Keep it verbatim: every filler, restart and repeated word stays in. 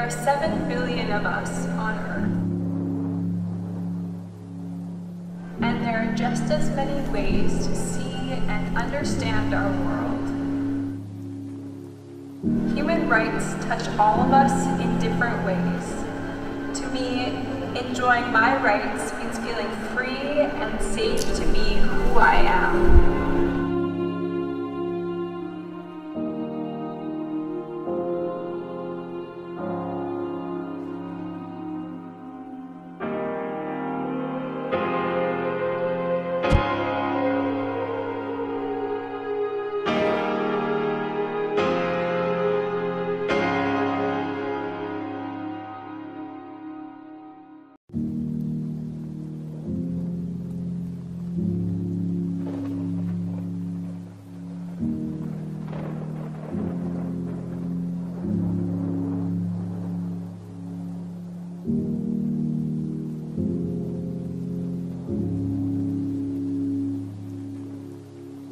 are seven billion of us on Earth. And there are just as many ways to see and understand our world. Human rights touch all of us in different ways. To me, enjoying my rights means feeling free and safe to be who I am.